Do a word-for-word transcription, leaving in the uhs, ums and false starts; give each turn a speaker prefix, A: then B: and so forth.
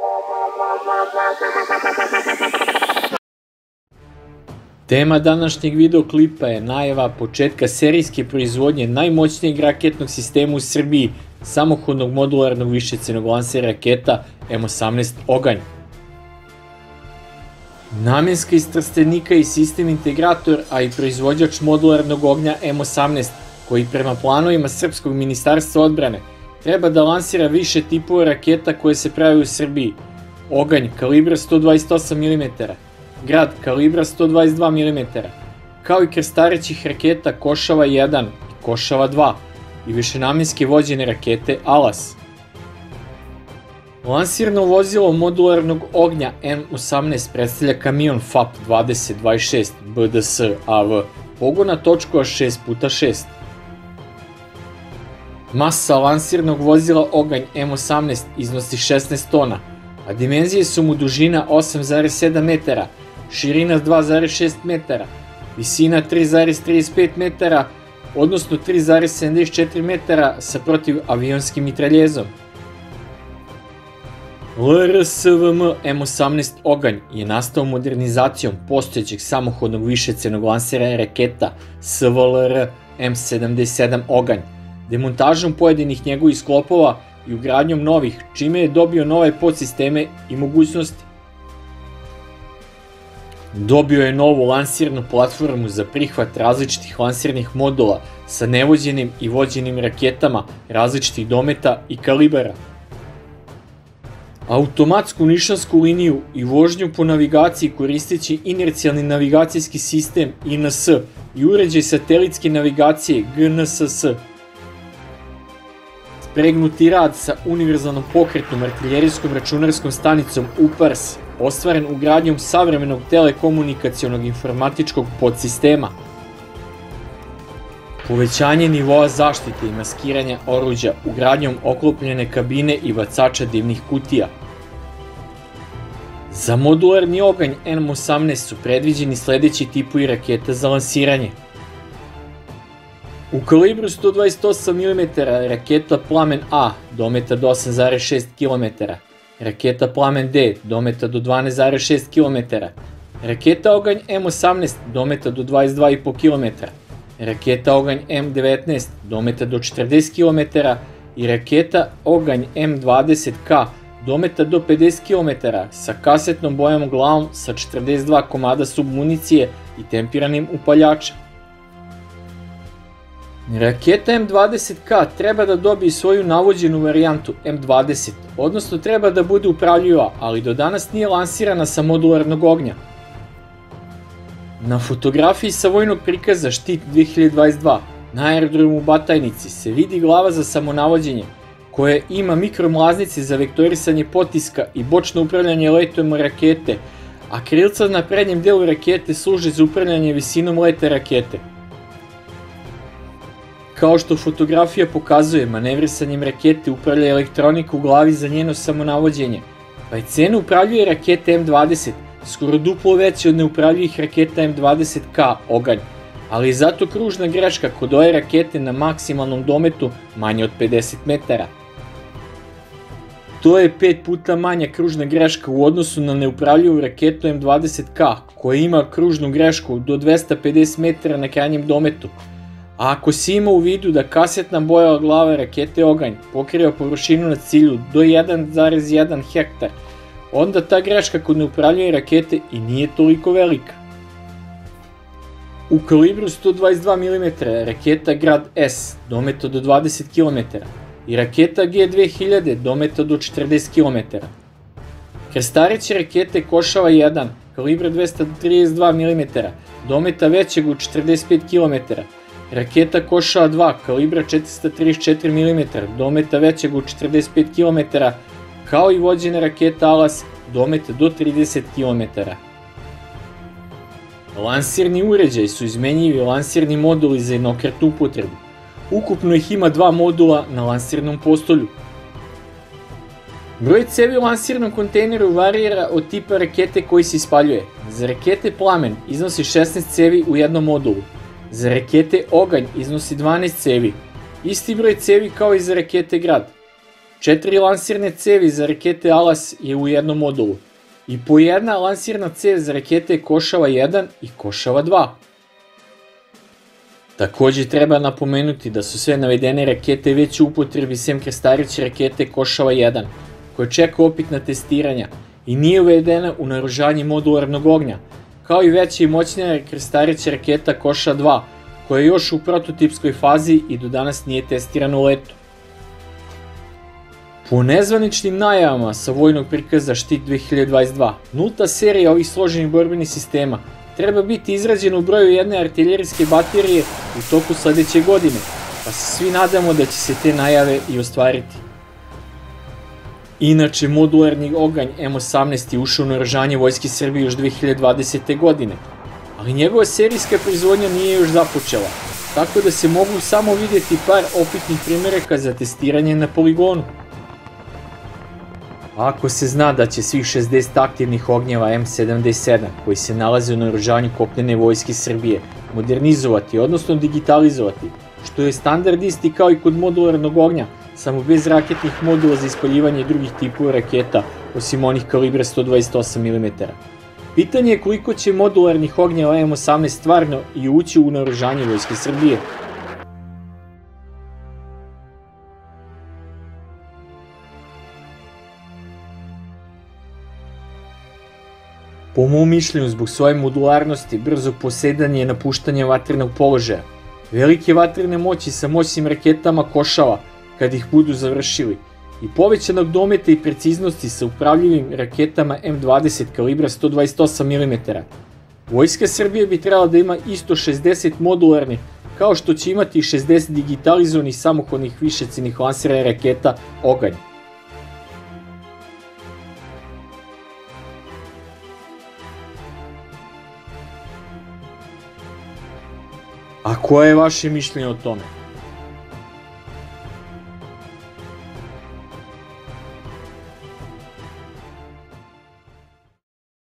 A: Tema današnjeg videoklipa je najava početka serijske proizvodnje najmoćnijeg raketnog sistema u Srbiji, samohodnog modularnog višecenog lansera raketa M osamnaest Oganj. Namenska iz Trstenika i sistem integrator, a i proizvođač modularnog ognja M osamnaest, koji prema planovima Srpskog ministarstva odbrane treba da lansira više tipova raketa koje se pravi u Srbiji: Oganj kalibra sto dvadeset osam milimetara, Grad kalibra sto dvadeset dva milimetara, kao i krstarećih raketa Košava jedan i Košava dva i višenamenske vođene rakete Alas. Lansirno vozilo modularnog ognja M osamnaest predstavlja kamion F A P dvadeset dvadeset šest B D S A V pogona točkova šest puta šest. Masa lansirnog vozila Oganj M osamnaest iznosi šesnaest tona, a dimenzije su mu dužina osam zarez sedam metara, širina dva zarez šest metara, visina tri zarez trideset pet metara, odnosno tri zarez sedamdeset četiri metara sa protivavionskim mitraljezom. L R S V M M osamnaest Oganj je nastao modernizacijom postojećeg samohodnog višecenog lansera raketa S V L R M sedamdeset sedam Oganj, demontažom pojedinih njegovih sklopova i ugradnjom novih, čime je dobio nove podsisteme i mogućnosti. Dobio je novu lansirnu platformu za prihvat različitih lansirnih modula sa nevođenim i vođenim raketama različitih dometa i kalibara. Automatsku nišansku liniju i vožnju po navigaciji koristeći inercijalni navigacijski sistem I N S i uređaj satelitske navigacije G N S S. Spregnuti rad sa univerzalnom pokretnom artiljerijskom računarskom stanicom U P A R S, ostvaren ugradnjom savremenog telekomunikacionog informatičkog podsistema. Povećanje nivoa zaštite i maskiranja oruđa ugradnjom oklopljene kabine i bacača dimnih kutija. Za modularni oganj M osamnaest su predviđeni sledeći tipovi raketa za lansiranje. U kalibru sto dvadeset osam milimetara raketa Plamen A dometa do osam zarez šest kilometara, raketa Plamen D dometa do dvanaest zarez šest kilometara, raketa Oganj M osamnaest dometa do dvadeset dva zarez pet kilometara, raketa Oganj M devetnaest dometa do četrdeset kilometara i raketa Oganj M dvadeset K dometa do pedeset kilometara sa kasetnom bojom glavom sa četrdeset dva komada submunicije i tempiranim upaljačem. Raketa M dvadeset K treba da dobije svoju navođenu varijantu M dvadeset, odnosno treba da bude upravljiva, ali do danas nije lansirana sa modularnog ognja. Na fotografiji sa vojnog prikaza Štit dve hiljade dvadeset dva na aerodromu u Batajnici se vidi glava za samonavođenje, koja ima mikromlaznice za vektorisanje potiska i bočno upravljanje letom rakete, a krilca na prednjem delu rakete služe za upravljanje visinom leta rakete. Kao što fotografija pokazuje, manevrisanjem rakete upravlja elektronika u glavi za njeno samonavođenje, pa je cena upravljuje rakete M dvadeset skoro duplo veća od neupravljivih raketa M dvadeset K Oganj, ali je zato kružna greška kod ove rakete na maksimalnom dometu manje od pedeset metara. To je pet puta manja kružna greška u odnosu na neupravljivu raketu M dvadeset K, koja ima kružnu grešku do dvesta pedeset metara na krajnjem dometu. A ako se ima u vidu da kasetna bojeva glava rakete Oganj pokriva površinu na cilju do jedan zarez jedan hektar, onda ta greška kod neupravljive rakete i nije toliko velika. U kalibru sto dvadeset dva milimetara raketa Grad S dometa do dvadeset kilometara i raketa G dve hiljade dometa do četrdeset kilometara. Krstareće rakete Košava jedan kalibra dvesta trideset dva milimetara dometa većeg od četrdeset pet kilometara, raketa Košava dva kalibra četiristo trideset četiri milimetara dometa većeg od četrdeset pet kilometara, kao i vođena raketa Alas dometa do trideset kilometara. Lansirni uređaj su izmenjivi lansirni moduli za jednokratnu upotrebu. Ukupno ih ima dva modula na lansirnom postolju. Broj cevi u lansirnom kontejneru varijira od tipa rakete koji se ispaljuje. Za rakete Plamen iznosi šesnaest cevi u jednom modulu. Za rakete Oganj iznosi dvanaest cevi, isti broj cevi kao i za rakete Grad. Četiri lansirne cevi za rakete Alas je u jednom modulu i po jedna lansirna cev za rakete Košava jedan i Košava dva. Takođe treba napomenuti da su sve navedene rakete već u upotrebi sem krstareće rakete Košava jedan, koja čeka opitna testiranja i nije uvedena u naoružanje modularnog ognja, kao i veća i moćnija krstareća raketa Koša dva, koja je još u prototipskoj fazi i do danas nije testirana u letu. Po nezvaničnim najavama sa vojnog prikaza Štit dve hiljade dvadeset dva, nulta serija ovih složenih borbenih sistema treba biti izrađena u broju jedne artiljerijske baterije u toku sledeće godine, pa se svi nadamo da će se te najave i ostvariti. Inače, modularni oganj M osamnaest je ušao u naoružanje Vojske Srbije još dve hiljade dvadesete. godine, ali njegova serijska proizvodnja nije još započela, tako da se mogu samo vidjeti par opitnih primjeraka za testiranje na poligonu. Ako se zna da će svih šezdeset aktivnih ognjeva M sedamdeset sedam koji se nalaze u naoružanju kopnene Vojske Srbije modernizovati, odnosno digitalizovati, što je standard isti kao i kod modularnog ognja, samo bez raketnih modula za ispaljivanje drugih tipova raketa, osim onih kalibra sto dvadeset osam milimetara. Pitanje je koliko će modularnih ognjeva M osamnaest stvarno i ući u naoružanje Vojske Srbije. Po mom mišljenju, zbog svoje modularnosti, brzog posedanja i napuštanja vatrenog položaja, velike vatrene moći sa moćnim raketama Košava, kad ih budu završili, i povećanog dometa i preciznosti sa upravljivim raketama M dvadeset kalibra sto dvadeset osam milimetara, Vojska Srbije bi trebala da ima isto šezdeset modularnih, kao što će imati i šezdeset digitalizovanih samohodnih višeciljnih lansera raketa Oganj. A koje je vaše mišljenje o tome?